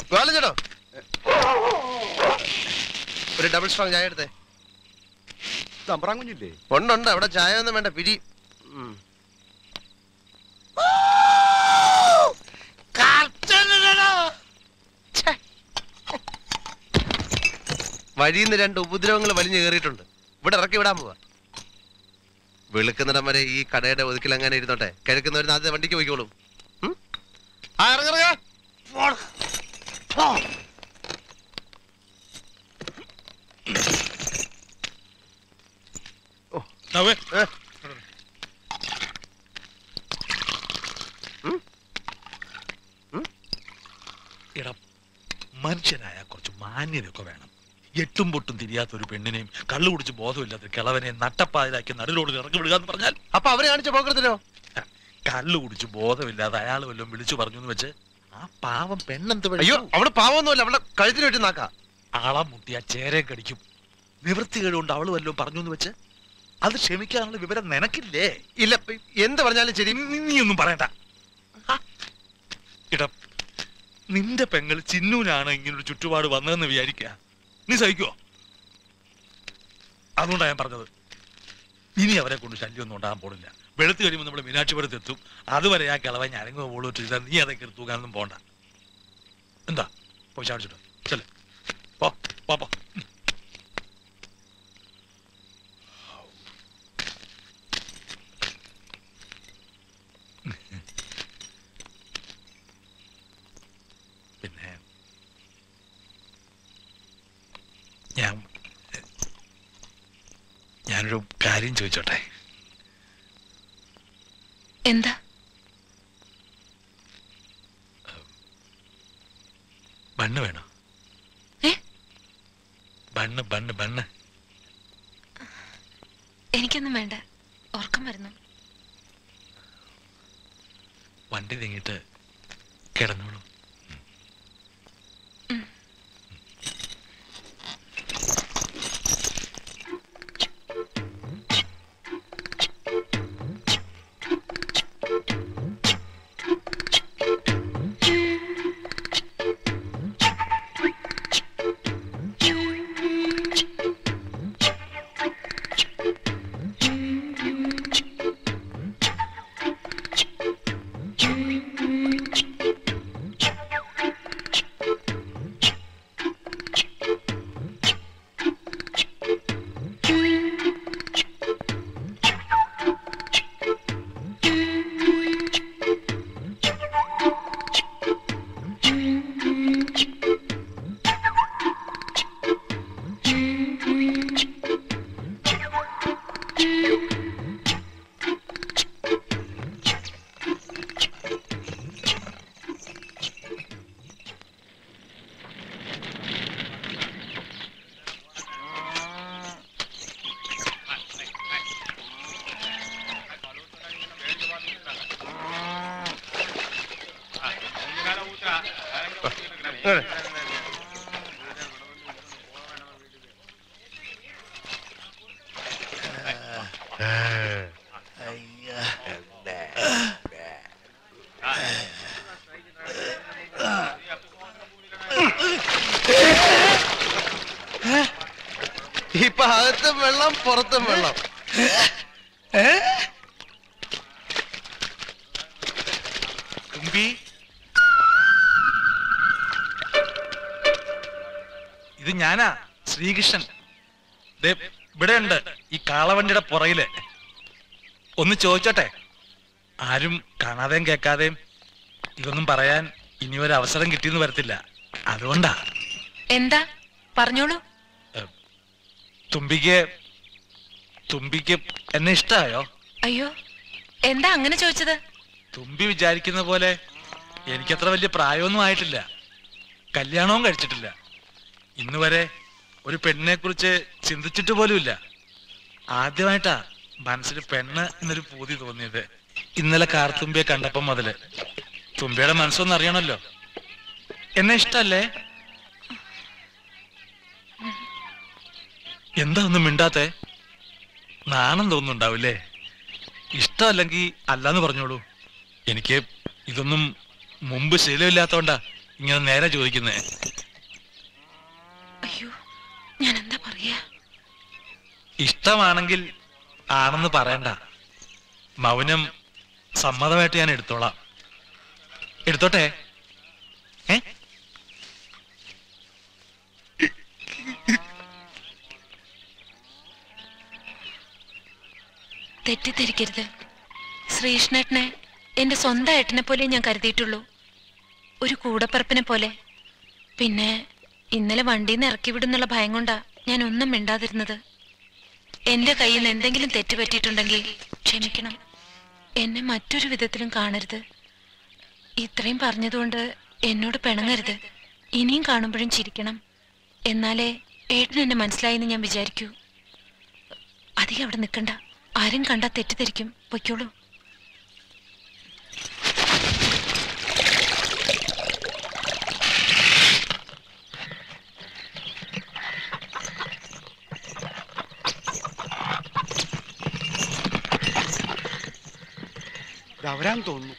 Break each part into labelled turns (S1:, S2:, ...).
S1: ചേട്ടോ ഒരു double strong ചായ എടുത്തേ.
S2: തമ്പ്രാൻ കുഞ്ഞില്ലേ?
S1: ഉണ്ട്. അവിടെ ചായ ഒന്നും വേണ്ട, പിരി. വഴിന്ന് 2 ഉപദ്രവങ്ങൾ വലിഞ്ഞു കയറിയിട്ടുണ്ട്. ഇവിടെ ഇറക്കി വിടാൻ പോവാ. വെളുക്കുന്നിടം വരെ ഈ കടയുടെ ഒതുക്കിൽ അങ്ങനെ ഇരുന്നോട്ടെ. കിഴക്കുന്നവരുന്ന് ആദ്യത്തെ വണ്ടിക്ക് പോയിക്കോളും.
S3: മനുഷ്യനായ കുറച്ച് മാന്യതയൊക്കെ വേണം. എട്ടും പൊട്ടും തിരിയാത്ത ഒരു പെണ്ണിനെയും കള്ളു കുടിച്ച് ബോധമില്ലാത്ത കിളവനെയും നട്ടപ്പാതിലാക്കി നടുരോട് ഇറക്കി വിടുക എന്ന് പറഞ്ഞാൽ
S1: അപ്പൊ അവരെ കാണിച്ച പോക്കത്തിലോ?
S3: കള്ളു കുടിച്ച് ബോധമില്ലാതെ അയാൾ വല്ലതും വിളിച്ചു പറഞ്ഞു എന്ന് വെച്ച് ആ പാവം പെണ്ണെന്ത്?
S1: അയ്യോ, അവള് പാവമൊന്നുമല്ല, അവളെ കഴുത്തിന് വെച്ച് നാക്കാ.
S3: ആളെ മുട്ടിയ ചേരെ കടിക്കും. നിവൃത്തികേടുകൊണ്ട് അവള് വല്ലതും പറഞ്ഞു എന്ന് വെച്ച് അത് ക്ഷമിക്കാനുള്ള വിവരം നിനക്കില്ലേ?
S1: ഇല്ല, എന്ത് പറഞ്ഞാലും ശരി.
S3: നീ ഒന്നും പറയണ്ട. ഇടം നിന്റെ പെങ്ങൾ ചിന്നൂനാണ് ഇങ്ങനൊരു ചുറ്റുപാട് വന്നതെന്ന് വിചാരിക്കുക. നീ സഹിക്കുവോ? അതുകൊണ്ടാണ് ഞാൻ പറഞ്ഞത്. ഇനി അവരെ കൊണ്ട് ശല്യമൊന്നും ഉണ്ടാകാൻ പോണില്ല. വെളുത്ത് കഴിയുമ്പോൾ നമ്മൾ മീനാക്ഷിപുരത്ത് എത്തും. അതുവരെ ആ കിളവൻ ഞരങ്ങോ പോളോ ചെയ്താൽ നീ അതൊക്കെ തൂക്കാനൊന്നും പോണ്ട. എന്താ പോയി ചാടിച്ചിട്ടോ? ചെല്ലേ പോ. പിന്നെ ഞാനൊരു കാര്യം ചോദിച്ചോട്ടെ?
S4: എന്താ?
S3: ബണ്ണ് വേണോ? ബണ്ണ്
S4: എനിക്കൊന്നും വേണ്ട, ഉറക്കം വരുന്നു.
S3: വണ്ടി നീങ്ങിട്ട് കിടന്നോളൂ.
S1: ഇപ്പൊ അകത്തും വെള്ളം പുറത്തും വെള്ളം.
S3: ഇത് ഞാനാ, ശ്രീകൃഷ്ണൻ. ഇവിടെ ഉണ്ട് ഈ കാളവണ്ടിയുടെ പുറകില്. ഒന്ന് ചോദിച്ചോട്ടെ? ആരും കാണാതെയും കേൾക്കാതെയും ഇതൊന്നും പറയാൻ ഇനി ഒരു അവസരം കിട്ടിയെന്ന് വരത്തില്ല. അതുകൊണ്ടാ.
S4: എന്താ പറഞ്ഞോളൂ.
S3: തുമ്പിക്ക് എന്നെ ഇഷ്ടായോ?
S4: അയ്യോ, എന്താ അങ്ങനെ ചോദിച്ചത്?
S3: തുമ്പി വിചാരിക്കുന്ന പോലെ എനിക്കത്ര വലിയ പ്രായമൊന്നും ആയിട്ടില്ല. കല്യാണവും കഴിച്ചിട്ടില്ല. ഇന്ന് വരെ ഒരു പെണ്ണിനെ കുറിച്ച് ചിന്തിച്ചിട്ട് പോലുമില്ല. ആദ്യമായിട്ടാ മനസ്സിൽ പെണ്ണ് എന്നൊരു പൂതി തോന്നിയത് ഇന്നലെ കാർത്തുമ്പിയെ കണ്ടപ്പം മുതല്. തുമ്പിയുടെ മനസ്സൊന്നും അറിയണല്ലോ. എന്നെ ഇഷ്ടല്ലേ? എന്താ ഒന്നും മിണ്ടാത്തെ? നാണം തോന്നുന്നുണ്ടാവില്ലേ? ഇഷ്ടമല്ലെങ്കിൽ അല്ലാന്ന് പറഞ്ഞോളൂ. എനിക്ക് ഇതൊന്നും മുമ്പ് ശീലമില്ലാത്തോണ്ടാ ഇങ്ങനെ നേരെ ചോദിക്കുന്നേ?
S4: അയ്യോ, ഞാൻ എന്താ പറയാ?
S3: ഇഷ്ടമാണെങ്കിൽ ആണെന്ന് പറയണ്ട. മൗനം സമ്മതമായിട്ട് ഞാൻ എടുത്തോളാം. എടുത്തോട്ടെ?
S4: തെറ്റിദ്ധരിക്കരുത്. ശ്രീകൃഷ്ണേട്ടനെ എന്റെ സ്വന്തം ഏട്ടനെ പോലെ ഞാൻ കരുതിയിട്ടുള്ളൂ, ഒരു കൂടപ്പറപ്പിനെ പോലെ. പിന്നെ ഇന്നലെ വണ്ടിയിൽ നിന്ന് ഇറക്കി വിടുന്നുള്ള ഭയം കൊണ്ടാ ഞാൻ ഒന്നും മിണ്ടാതിരുന്നത്. എന്റെ കയ്യിൽ നിന്ന് എന്തെങ്കിലും തെറ്റ് പറ്റിയിട്ടുണ്ടെങ്കിൽ ക്ഷമിക്കണം. എന്നെ മറ്റൊരു വിധത്തിലും കാണരുത്. ഇത്രയും പറഞ്ഞതുകൊണ്ട് എന്നോട് പിണങ്ങരുത്. ഇനിയും കാണുമ്പോഴും ചിരിക്കണം. എന്നാലേ ഏട്ടൻ എന്നെ മനസ്സിലായെന്ന് ഞാൻ വിചാരിക്കൂ. അധികം അവിടെ നിൽക്കണ്ട. ആരും കണ്ടാ തെറ്റിദ്ധരിക്കും. പൊയ്ക്കോളൂ.
S2: അവരാൻ തോന്നുന്നു.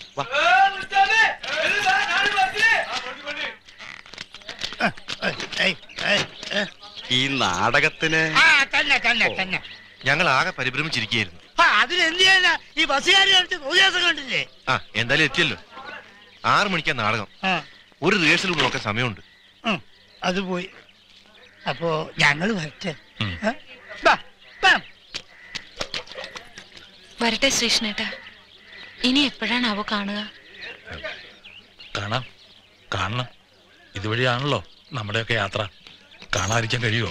S2: ഈ നാടകത്തിന്
S1: ഞങ്ങൾ ആകെ പരിഭ്രമിച്ചിരിക്കുകയായിരുന്നു.
S5: അതിനെന്ത് ചെയ്യാനാ? ഈ ബസ്സുകാർ കാണിച്ച തോന്നിയാസം കണ്ടില്ലേ?
S1: എന്തായാലും എത്തിയല്ലോ. 6 മണിക്കാ നാടകം. ഒരു റിഹേഴ്സൽ കൂടെ നോക്കാൻ സമയമുണ്ട്.
S5: അത് പോയി. അപ്പോ ഞങ്ങൾ വരട്ടെ.
S4: വരട്ടെ ശ്രീകൃഷ്ണേട്ടാ. ഇനി എപ്പോഴാണാവോ കാണുക?
S3: കാണണം. ഇതുവഴിയാണല്ലോ നമ്മുടെയൊക്കെ യാത്ര. കാണാതിരിക്കാൻ കഴിയുമോ?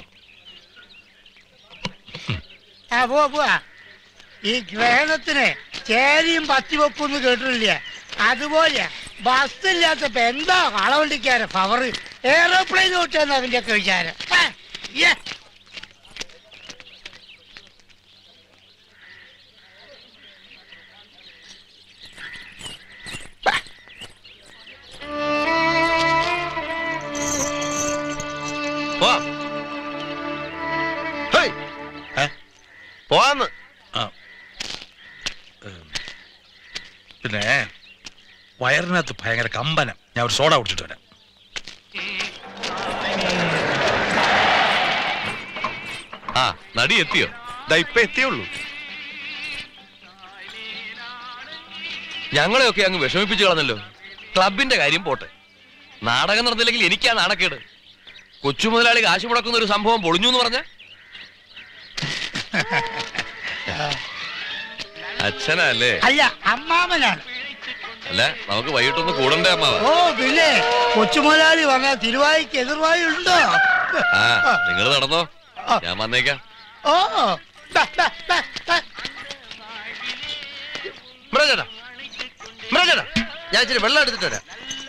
S5: പോവാ. ഈ ഗ്രഹണത്തിന് ചേരിയും പത്തിവെപ്പൊന്നും കേട്ടിട്ടില്ല. അതുപോലെ ബസ്സില്ലാത്തപ്പോ എന്താ കളവണ്ടിക്കാരെ പവർ. എയറോപ്ലെയിൻ ഓട്ടാന്ന് അവന്റെ ഒക്കെ വിചാരം.
S1: പോവാന്ന്.
S3: പിന്നെ വയറിനകത്ത് ഭയങ്കര കമ്പനം. ഞാൻ ഒരു സോഡ കുടിച്ചിട്ട് വരാം.
S1: നടി എത്തിയോ?
S2: ഇപ്പൊ എത്തിയുള്ളൂ.
S1: ഞങ്ങളെയൊക്കെ അങ്ങ് വിഷമിപ്പിച്ചു കളഞ്ഞല്ലോ. ക്ലബിന്റെ കാര്യം പോട്ടെ, നാടകം നടന്നില്ലെങ്കിൽ എനിക്കാ നാണക്കേട്. കൊച്ചു മുതലാളി കാശ് മുടക്കുന്ന ഒരു സംഭവം പൊളിഞ്ഞു എന്ന് പറഞ്ഞ അച്ഛനല്ലേ?
S5: അല്ല, അമ്മാമനാണ്.
S1: അല്ല, നമുക്ക് വൈകിട്ടൊന്ന് കൂടണ്ടേ അമ്മാവ?
S5: ഓ പിന്നെ കൊച്ചുമുതലാളി പറഞ്ഞ തിരുവായിക്ക് എതിർവായി ഉണ്ടോ?
S1: നിങ്ങൾ നടന്നോ, ഞാൻ വന്നേക്കാം.
S5: ഓ
S1: ചേട്ടാ, ഞാൻ ഇച്ചിരി വെള്ളം എടുത്തിട്ട് വരാം.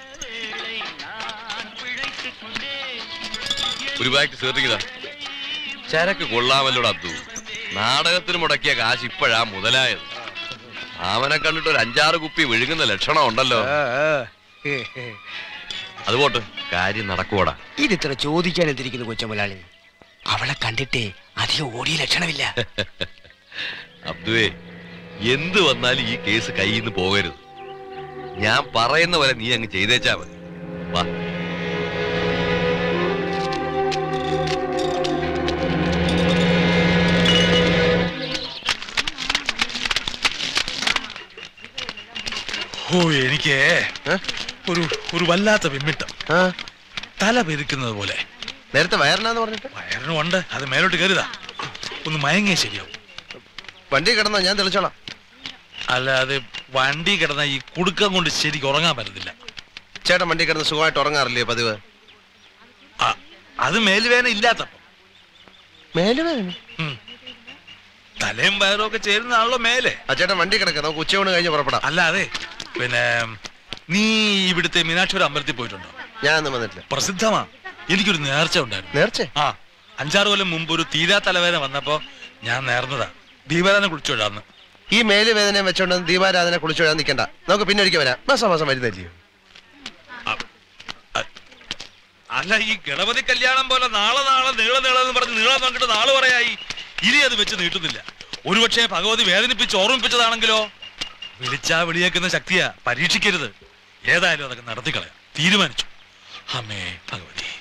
S1: ഒരു ബാഗ് ചേർത്തിക്കതാ. ചരക്ക് കൊള്ളാമല്ലോട് അബ്ദു. നാടകത്തിന് മുടക്കിയ കാശ് ഇപ്പോഴാ മുതലായത്. അവനെ കണ്ടിട്ട് ഒരു 5-6 കുപ്പി വിഴുങ്ങുന്ന ലക്ഷണം ഉണ്ടല്ലോ. അതുപോട്ട് കാര്യം നടക്കുവാടാ.
S5: ഇതിത്ര ചോദിക്കാൻ എന്തിരിക്കുന്നു കൊച്ചുമുതലാളി? അവളെ കണ്ടിട്ടേ അധികം ഓടിയ ലക്ഷണമില്ല.
S1: അബ്ദുവേ, എന്ത് വന്നാലും ഈ കേസ് കയ്യിൽ നിന്ന് പോകരുത്. ഞാൻ പറയുന്ന പോലെ നീ അങ്ങ് ചെയ്തേച്ചാ മതി. വാ.
S3: എനിക്ക് ഒരു വല്ലാത്ത വിമ്മിട്ടം, തല പെരുക്കുന്നത് പോലെ.
S1: നേരത്തെ വയറിനാന്ന് പറഞ്ഞിട്ട്?
S3: വയറിനും ഉണ്ട്, അത് മേലോട്ട് കരുതാ. ഒന്ന് മയങ്ങിയ ശരിയാവും.
S1: വണ്ടി കിടന്നോ? ഞാൻ തെളിച്ചോളാം.
S3: അല്ല, അത് വണ്ടി കിടന്ന ഈ കുടുക്കം കൊണ്ട് ശരിക്കും ഉറങ്ങാൻ പറ്റത്തില്ല.
S1: ചേട്ടൻ വണ്ടി കിടന്ന് സുഖമായിട്ട് ഉറങ്ങാറില്ലേ പതിവ്?
S3: അത് മേലുവേദന ഇല്ലാത്തപ്പം.
S1: മേലുവേദന?
S3: തലയും വയറും ഒക്കെ ചേരുന്നതാണല്ലോ മേലെ.
S1: ചേട്ടൻ വണ്ടി കിടക്ക, നമുക്ക് ഉച്ചയൂണ് കഴിഞ്ഞ് പുറപ്പെടാം.
S3: അല്ല, അതെ. പിന്നെ നീ ഇവിടുത്തെ മീനാക്ഷി അമ്പലത്തിൽ പോയിട്ടുണ്ടോ?
S1: ഞാനൊന്നും വന്നിട്ടില്ല.
S3: പ്രസിദ്ധമാ. എനിക്കൊരു നേർച്ച ഉണ്ടായിരുന്നു.
S1: നേർച്ച?
S3: 5-6 കൊല്ലം മുമ്പ് ഒരു തീരാ തലവേദന വന്നപ്പോ ഞാൻ നേർന്നതാ. ദീപാരാധന കുളിച്ചോടാന്ന്.
S1: ഈ മേലുവേദനയും വെച്ചോണ്ട് ദീപാരാധന കുളിച്ചോടാൻ നിൽക്കണ്ട. നമുക്ക് പിന്നെ ഒരിക്കൽ വരാം. മാസം വരുന്നില്ലയോ?
S3: അല്ല, ഈ ഗണപതി കല്യാണം പോലെ നാളെ നീളെന്ന് പറഞ്ഞ് നീളം നോക്കിട്ട് നാള് പറയായി. ഇനി അത് വെച്ച് നീട്ടുന്നില്ല. ഒരുപക്ഷെ ഭഗവതി വേദനിപ്പിച്ച് ഓർമ്മിപ്പിച്ചതാണെങ്കിലോ? വിളിച്ചാ വിളിയേക്കുന്ന ശക്തിയാ, പരീക്ഷിക്കരുത്. ഏതായാലും അതൊക്കെ നടത്തിക്കളയാം. തീരുമാനിച്ചു. അമ്മേ ഭഗവതി.